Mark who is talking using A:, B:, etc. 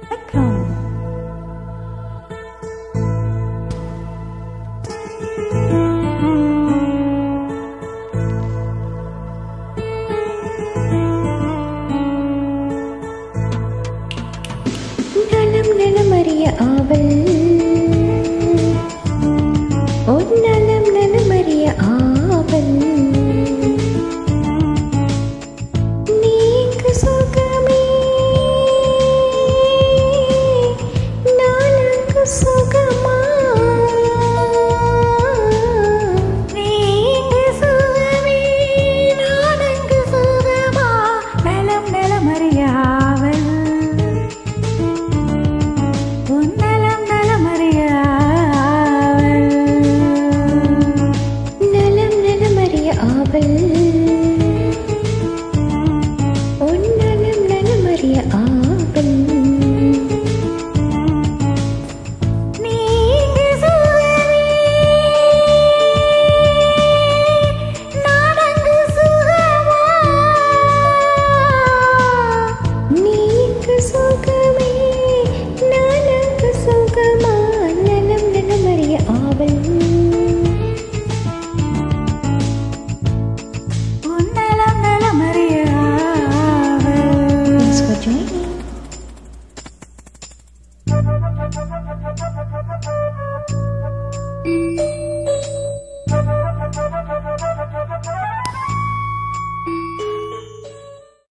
A: நலம் நலமறிய ஆவல் நலம் நலமறிய ஆவல் நீக்கு சுகமே நானுக்கு சுகமா நீக்கு சுகமே நானுக்கு சுகமா நலம் நலமறிய ஆவல் நலம் நலமறிய ஆவல் நலம் நலமறிய ஆவல் நலம் நலமறிய ஆவல் நீங்க சுகமே நானங்கு சுகமா நீங்க சுகமே நானங்கு சுகமா நலம் நலமறிய ஆவல் நலம் நலமறிய ஆவல். Thanks for joining.